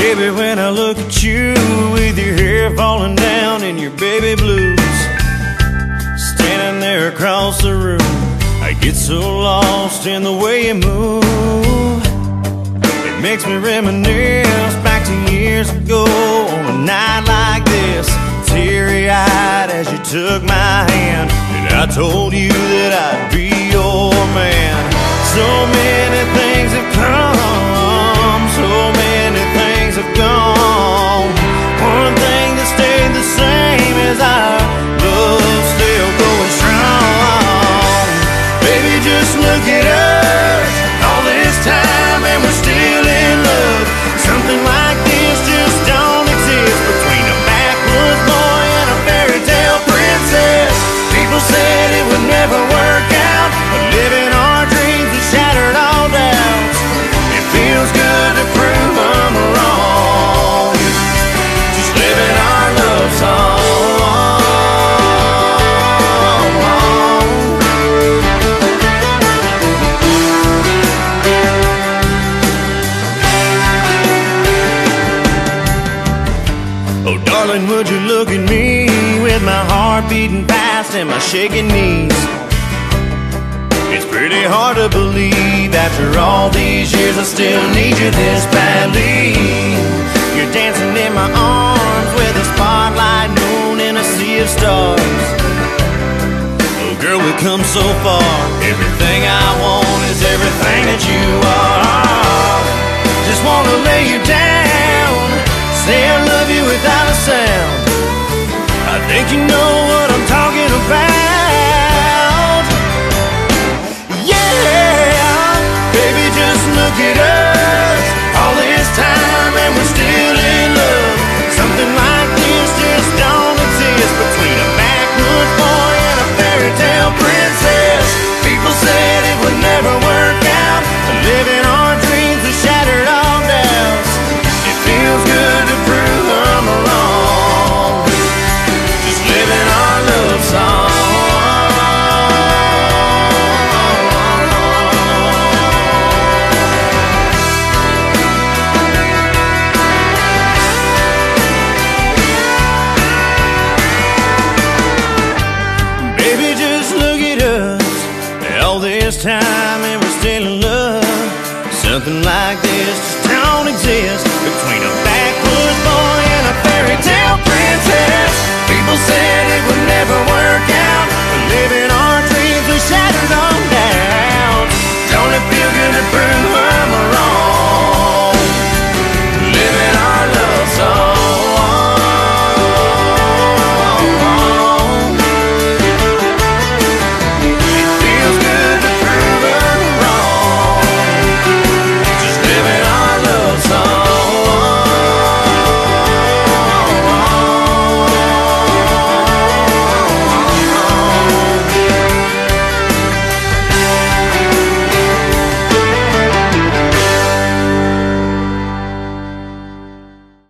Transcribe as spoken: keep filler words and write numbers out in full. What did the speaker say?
Baby, when I look at you with your hair falling down and your baby blues, standing there across the room, I get so lost in the way you move. It makes me reminisce back to years ago on a night like this, teary-eyed as you took my hand and I told you that I'd be your man. So many things have come, so many things have gone. One thing that stayed the same is our love still going strong. Baby, just look at us, all this time and we're still in love. Something like this just don't exist between a backwoods boy and a fairy tale princess. People said it would never work out, but living our dreams has shattered all doubts. It feels good to prove I'm wrong, just living our love song. Oh darling, would you look at me with my heart beating fast and my shaking knees? It's pretty hard to believe after all these years I still need you this badly. You're dancing in my arms with a spotlight moon in a sea of stars. Oh girl, we've come so far. Everything I want is everything that you are. Just wanna lay you down, say I love you without a sound. I think you know what I'm talking about. Yeah, baby, just look at us, all this time and we're still in love. Something like this just don't exist between a backwoods boy and a fairy tale princess. People said it would never work out, living our dreams have shattered all doubts. It feels good to prove I'm wrong, just living our love song. Baby, just look at us, all this time and we're still in love. Something like this just don't exist